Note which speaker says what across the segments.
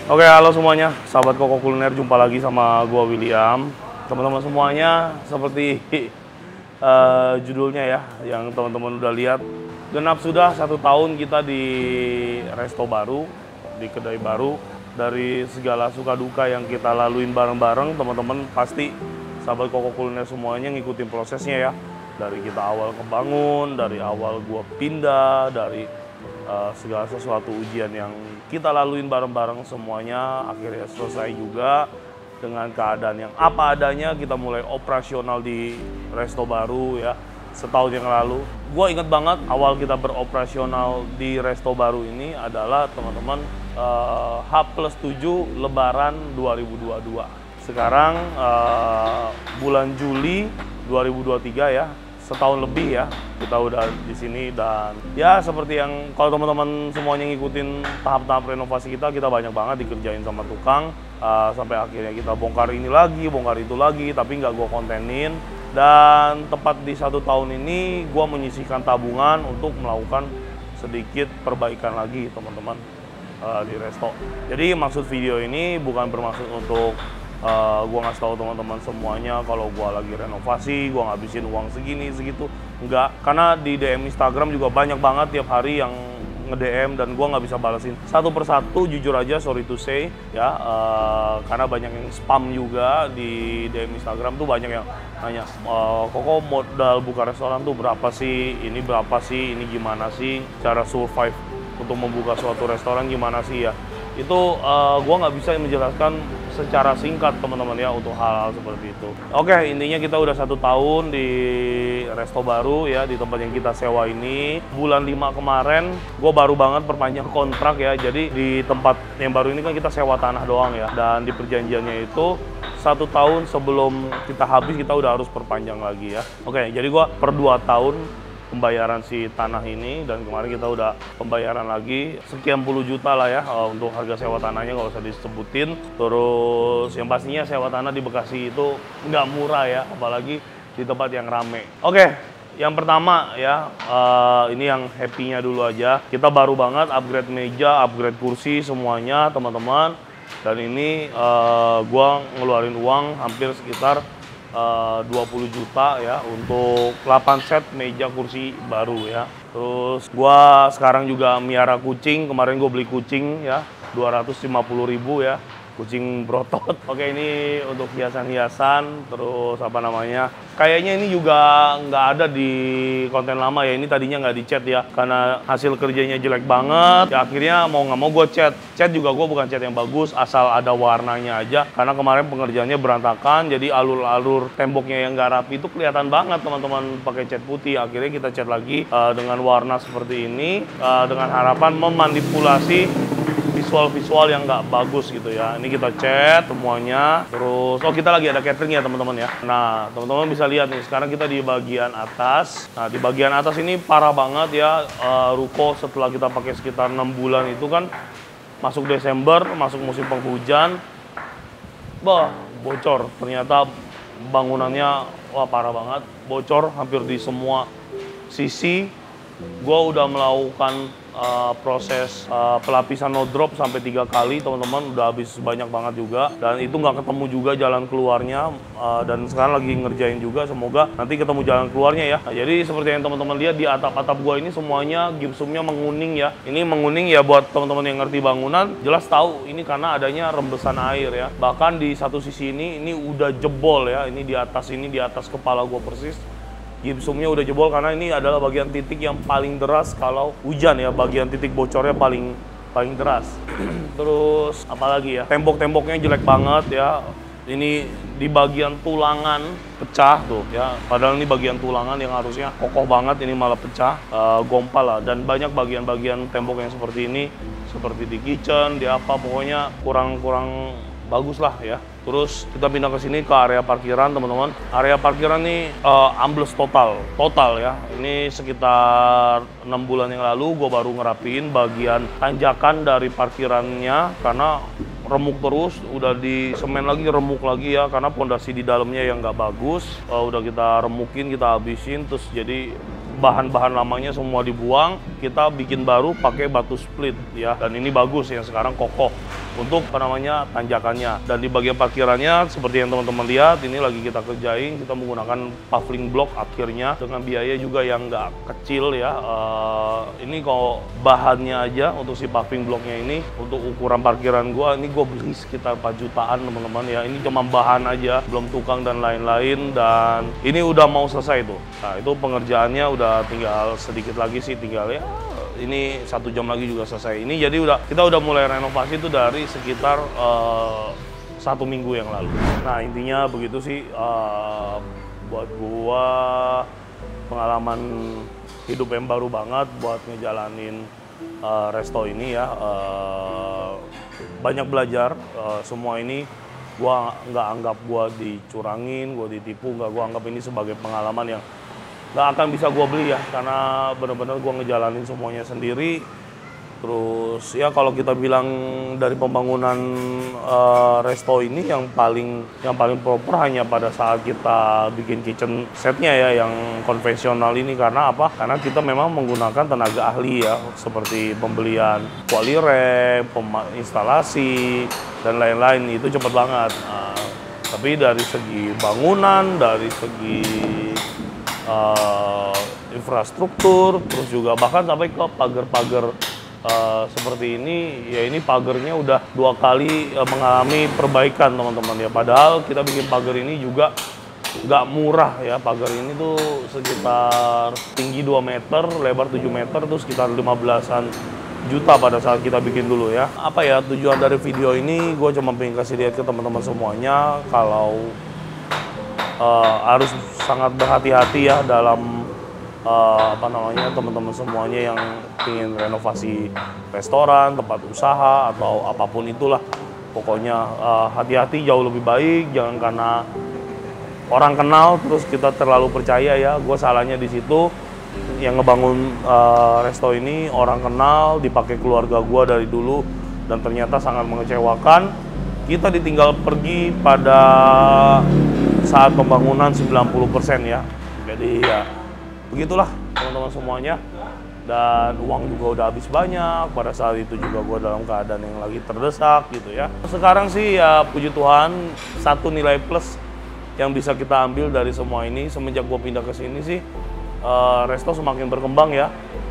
Speaker 1: Oke, halo semuanya, sahabat Koko Kuliner, jumpa lagi sama gua William. Teman-teman semuanya, seperti judulnya ya, yang teman-teman udah lihat, genap sudah 1 tahun kita di resto baru, di kedai baru. Dari segala suka duka yang kita laluin bareng-bareng, teman-teman pasti sahabat Koko Kuliner semuanya ngikutin prosesnya ya. Dari kita awal kebangun, dari awal gua pindah, dari segala sesuatu ujian yang kita laluin bareng-bareng semuanya akhirnya selesai juga dengan keadaan yang apa adanya. Kita mulai operasional di resto baru ya setahun yang lalu. Gua inget banget awal kita beroperasional di resto baru ini adalah teman-teman H+7 Lebaran 2022. Sekarang bulan Juli 2023 ya. Setahun lebih ya kita udah di sini, dan ya seperti yang kalau teman-teman semuanya ngikutin tahap-tahap renovasi kita banyak banget dikerjain sama tukang sampai akhirnya kita bongkar ini lagi, bongkar itu lagi, tapi nggak gue kontenin. Dan tepat di 1 tahun ini gue menyisihkan tabungan untuk melakukan sedikit perbaikan lagi teman-teman di resto. Jadi maksud video ini bukan bermaksud untuk gue ngasih tahu teman-teman semuanya kalau gue lagi renovasi, gue ngabisin uang segini segitu, enggak. Karena di DM Instagram juga banyak banget tiap hari yang nge-DM dan gue nggak bisa balesin satu persatu, jujur aja, sorry to say ya, karena banyak yang spam juga di DM Instagram tuh, banyak yang nanya, Koko modal buka restoran tuh berapa sih, ini berapa sih, ini gimana sih cara survive untuk membuka suatu restoran gimana sih ya. Itu gue nggak bisa menjelaskan secara singkat teman-teman ya untuk hal-hal seperti itu. Oke, intinya kita udah 1 tahun di resto baru ya, di tempat yang kita sewa ini. Bulan 5 kemarin gue baru banget perpanjang kontrak ya. Jadi di tempat yang baru ini kan kita sewa tanah doang ya, dan di perjanjiannya itu 1 tahun sebelum kita habis kita udah harus perpanjang lagi ya. Oke, jadi gue per 2 tahun pembayaran si tanah ini, dan kemarin kita udah pembayaran lagi sekian puluh juta lah ya untuk harga sewa tanahnya, nggak usah disebutin. Terus yang pastinya sewa tanah di Bekasi itu nggak murah ya, apalagi di tempat yang rame. Oke, yang pertama ya, ini yang happy-nya dulu aja. Kita baru banget upgrade meja, upgrade kursi semuanya teman-teman, dan ini gua ngeluarin uang hampir sekitar 20 juta ya untuk 8 set meja kursi baru ya. Terus gua sekarang juga miara kucing. Kemarin gue beli kucing ya 250.000 ya, kucing brotot. Oke, ini untuk hiasan-hiasan. Terus apa namanya, kayaknya ini juga nggak ada di konten lama ya. Ini tadinya nggak dicat ya, karena hasil kerjanya jelek banget ya, akhirnya mau nggak mau gue cat juga. Gue bukan cat yang bagus, asal ada warnanya aja, karena kemarin pengerjaannya berantakan. Jadi alur-alur temboknya yang nggak rapi itu kelihatan banget teman-teman pakai cat putih. Akhirnya kita cat lagi dengan warna seperti ini, dengan harapan memanipulasi visual yang nggak bagus gitu ya. Ini kita cat semuanya. Terus kita lagi ada catering ya teman-teman ya. Nah, teman-teman bisa lihat nih, sekarang kita di bagian atas. Nah, di bagian atas ini parah banget ya, ruko setelah kita pakai sekitar 6 bulan itu kan, masuk Desember, masuk musim penghujan, bocor. Ternyata bangunannya parah banget, bocor hampir di semua sisi. Gue udah melakukan proses pelapisan no drop sampai 3 kali teman-teman, udah habis banyak banget juga, dan itu nggak ketemu juga jalan keluarnya, dan sekarang lagi ngerjain juga, semoga nanti ketemu jalan keluarnya ya. Nah, jadi seperti yang teman-teman lihat di atap-atap gua ini semuanya gipsumnya menguning ya. Ini menguning ya, buat teman-teman yang ngerti bangunan jelas tahu ini karena adanya rembesan air ya. Bahkan di satu sisi ini udah jebol ya, ini di atas kepala gua persis. Gipsumnya udah jebol karena ini adalah bagian titik yang paling deras kalau hujan ya, bagian titik bocornya paling deras. Terus apalagi ya, tembok-temboknya jelek banget ya. Ini di bagian tulangan pecah tuh ya, padahal ini bagian tulangan yang harusnya kokoh banget, ini malah pecah, gompal lah. Dan banyak bagian-bagian tembok yang seperti ini, seperti di kitchen, di apa, pokoknya kurang bagus lah ya. Terus kita pindah ke sini ke area parkiran teman-teman. Area parkiran ini ambles total ya. Ini sekitar 6 bulan yang lalu gue baru ngerapiin bagian tanjakan dari parkirannya, karena remuk terus, udah di semen lagi, remuk lagi ya, karena pondasi di dalamnya yang nggak bagus. Udah kita remukin, kita habisin, terus jadi bahan-bahan lamanya semua dibuang, kita bikin baru pakai batu split ya. Dan ini bagus yang sekarang kokoh. untuk tanjakannya. Dan di bagian parkirannya seperti yang teman-teman lihat, ini lagi kita kerjain, kita menggunakan paving block akhirnya dengan biaya juga yang nggak kecil ya. Ini kalau bahannya aja untuk si paving blocknya ini, untuk ukuran parkiran gua, ini gua beli sekitar 4 jutaan teman-teman ya. Ini cuma bahan aja, belum tukang dan lain-lain, dan ini udah mau selesai tuh. Nah itu pengerjaannya udah tinggal sedikit lagi sih, tinggal ya ini 1 jam lagi juga selesai. Ini jadi kita udah mulai renovasi itu dari sekitar 1 minggu yang lalu. Nah intinya begitu sih, buat gua pengalaman hidup yang baru banget buat ngejalanin resto ini ya. Banyak belajar, semua ini gua nggak anggap gua dicurangin, gua ditipu, gua anggap ini sebagai pengalaman yang nggak akan bisa gue beli ya, karena benar-benar gue ngejalanin semuanya sendiri. Terus ya kalau kita bilang dari pembangunan resto ini yang paling proper hanya pada saat kita bikin kitchen setnya ya, yang konvensional ini. Karena apa? Karena kita memang menggunakan tenaga ahli ya, seperti pembelian kuali rem, instalasi dan lain-lain, itu cepat banget. Tapi dari segi bangunan, dari segi infrastruktur, terus juga bahkan sampai ke pagar-pagar seperti ini ya, ini pagarnya udah 2 kali mengalami perbaikan teman-teman ya. Padahal kita bikin pagar ini juga nggak murah ya. Pagar ini tuh sekitar tinggi 2 meter, lebar 7 meter, tuh sekitar 15-an juta pada saat kita bikin dulu ya. Apa ya tujuan dari video ini, gue cuma pengen kasih lihat ke teman-teman semuanya kalau harus sangat berhati-hati ya dalam teman-teman semuanya yang ingin renovasi restoran, tempat usaha atau apapun itulah. Pokoknya hati-hati, jauh lebih baik. Jangan karena orang kenal terus kita terlalu percaya ya. Gue salahnya di situ. Yang ngebangun resto ini orang kenal, dipakai keluarga gue dari dulu, dan ternyata sangat mengecewakan. Kita ditinggal pergi pada saat pembangunan 90% ya. Jadi ya begitulah teman-teman semuanya. Dan uang juga udah habis banyak. Pada saat itu juga gue dalam keadaan yang lagi terdesak gitu ya. Sekarang sih ya puji Tuhan, satu nilai plus yang bisa kita ambil dari semua ini semenjak gue pindah ke sini sih, resto semakin berkembang ya.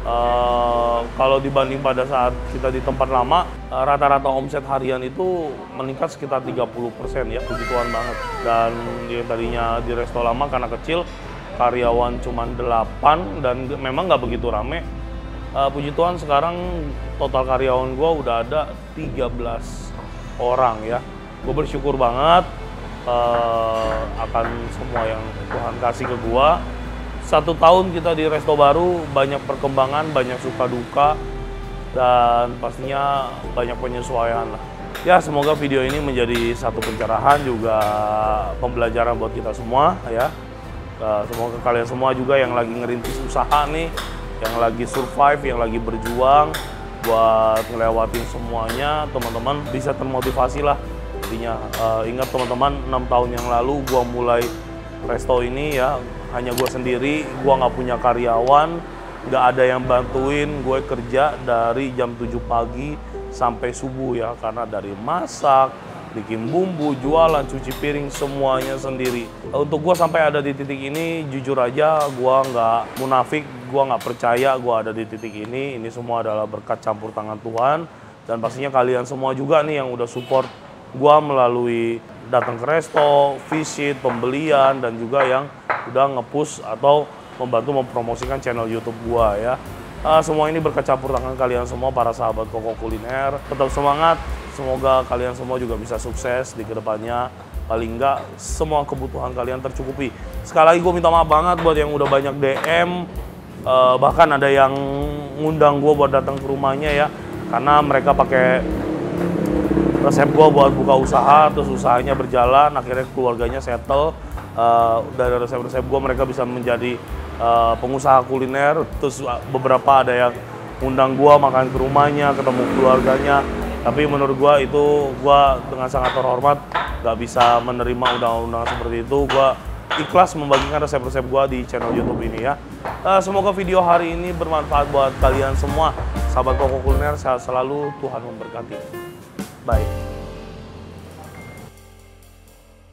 Speaker 1: Kalau dibanding pada saat kita di tempat lama, rata-rata omset harian itu meningkat sekitar 30% ya, puji Tuhan banget. Dan yang tadinya di resto lama karena kecil, karyawan cuma 8 dan memang nggak begitu rame. Puji Tuhan sekarang total karyawan gue udah ada 13 orang ya. Gue bersyukur banget akan semua yang Tuhan kasih ke gue. 1 tahun kita di resto baru, banyak perkembangan, banyak suka duka, dan pastinya banyak penyesuaian lah. Ya semoga video ini menjadi satu pencerahan juga pembelajaran buat kita semua ya. Semoga kalian semua juga yang lagi ngerintis usaha nih, yang lagi survive, yang lagi berjuang buat ngelewatin semuanya, teman-teman bisa termotivasi lah. Intinya ingat teman-teman, 6 tahun yang lalu gua mulai resto ini ya, hanya gue sendiri, gue nggak punya karyawan, nggak ada yang bantuin, gue kerja dari jam 7 pagi sampai subuh ya, karena dari masak, bikin bumbu, jualan, cuci piring, semuanya sendiri. Untuk gue sampai ada di titik ini, jujur aja gue nggak munafik, gue nggak percaya gue ada di titik ini semua adalah berkat campur tangan Tuhan, dan pastinya kalian semua juga nih yang udah support gue melalui datang ke resto, visit, pembelian, dan juga yang udah nge-push atau membantu mempromosikan channel YouTube gua ya. Semua ini berkat campur tangan kalian semua, para sahabat Koko Kuliner. Tetap semangat, semoga kalian semua juga bisa sukses di kedepannya. Paling enggak semua kebutuhan kalian tercukupi. Sekali lagi gue minta maaf banget buat yang udah banyak DM, bahkan ada yang ngundang gue buat datang ke rumahnya ya, karena mereka pakai resep gue buat buka usaha, terus usahanya berjalan, akhirnya keluarganya settle. Dari resep-resep gue mereka bisa menjadi pengusaha kuliner. Terus beberapa ada yang undang gue makan ke rumahnya, ketemu keluarganya. Tapi menurut gue itu, gue dengan sangat terhormat gak bisa menerima undang-undang seperti itu. Gue ikhlas membagikan resep-resep gue di channel YouTube ini ya. Semoga video hari ini bermanfaat buat kalian semua. Sahabat Koko Kuliner, sehat selalu, Tuhan memberkati. Bye.